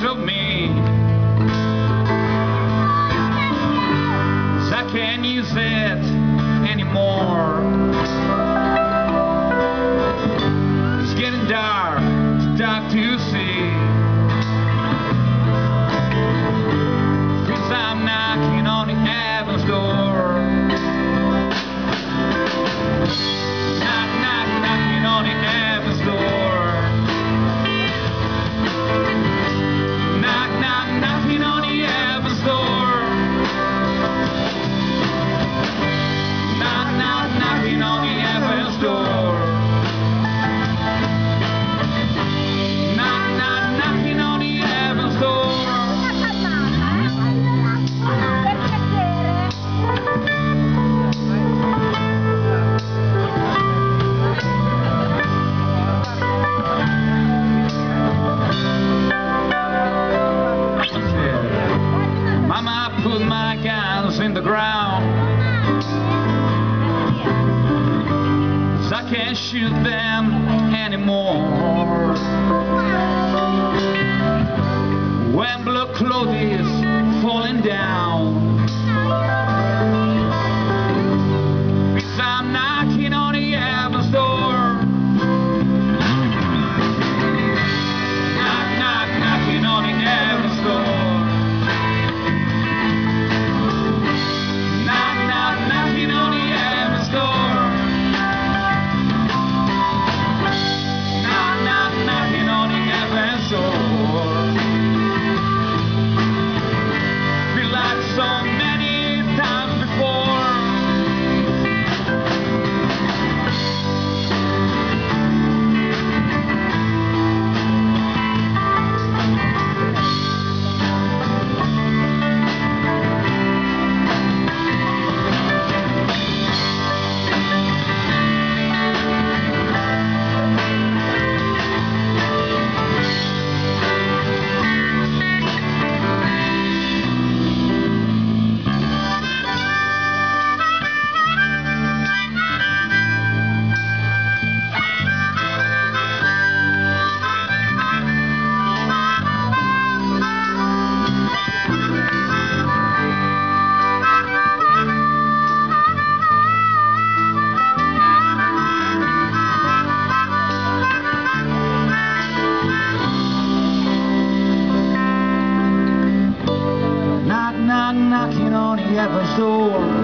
much of me, 'cause I can't use it anymore. It's getting dark, it's dark to see. Feels I'm knocking on the heaven's door. Knock, knock, knocking on the heaven's door. Knock, knock, knocking on the heaven's door. Knock, knock, knocking on the heaven's door. Knock, knock, knocking on the heaven's door. Mama, I put my guns in the ground, 'cause I can't shoot them anymore. When blood clothes is falling down, 'cause I'm knocking on the heaven's door. Knock, knock, knocking on the heaven's door. So many times before, knocking on the heaven's door.